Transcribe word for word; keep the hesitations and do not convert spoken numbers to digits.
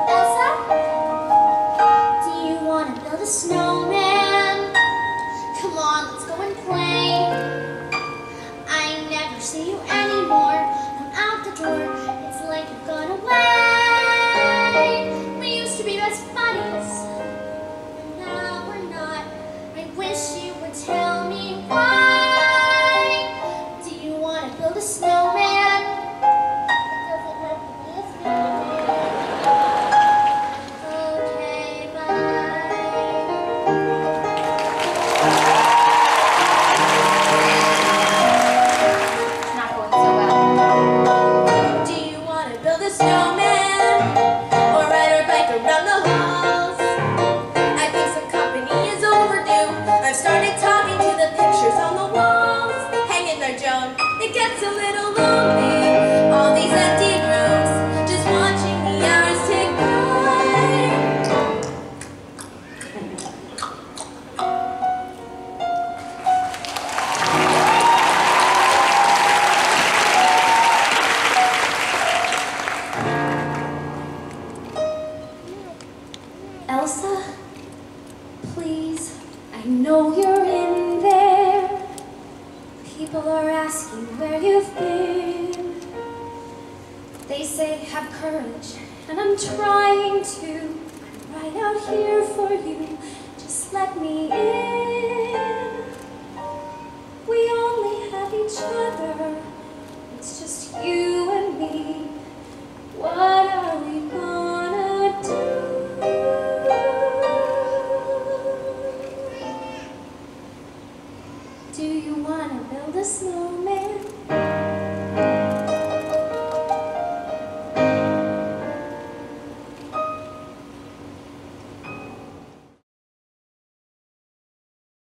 Elsa, do you want to build a snowman? Come on, let's go and play. I never see you anymore. I'm out the door. It's like you've gone away. We used to be best buddies, and now we're not. I wish you would tell me why. Do you want to build a snowman? Doesn't have to be a snowman. Okay, bye. Not going so well. Do you want to build a snowman or ride our bike around the halls? I think some company is overdue. I've started talking to the pictures on the walls. Hang in there, Joan. It gets a little lonely. All these empty rooms, just watching the hours tick by. Elsa, please, I know you're in there. People are asking where you've been. They say have courage, and I'm trying to. I'm right out here for you, just let me in. We only have each other, it's just you and me. What are we gonna